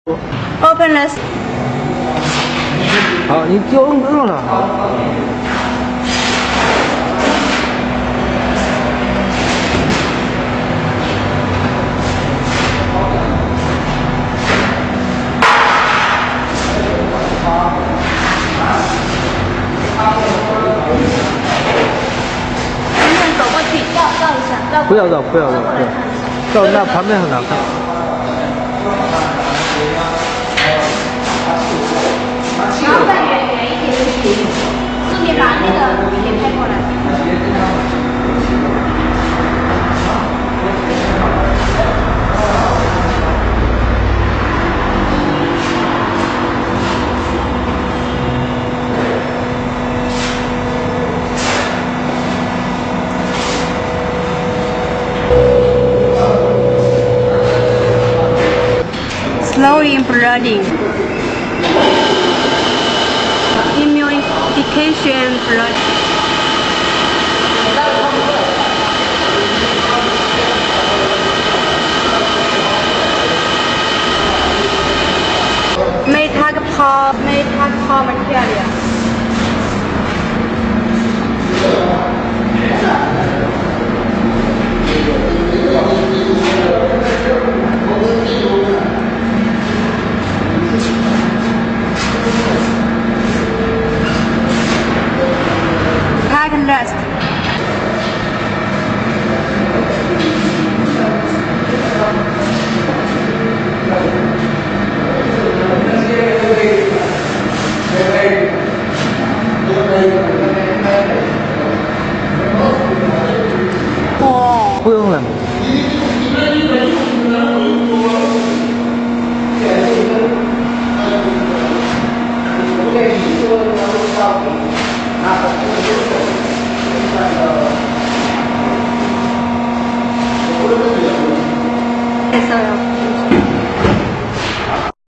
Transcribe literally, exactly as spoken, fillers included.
Open this。 好，你就摁摁了，好。 顺便走过去绕绕一下，绕。 不要绕，不要绕，不要。绕那旁边很难看。 然后再远远一点就行，顺便把那个也拍过来。Slowly blooding. Immunification blood. Metacpol, metacpol material. Last. Oh. 不用了。 Eso.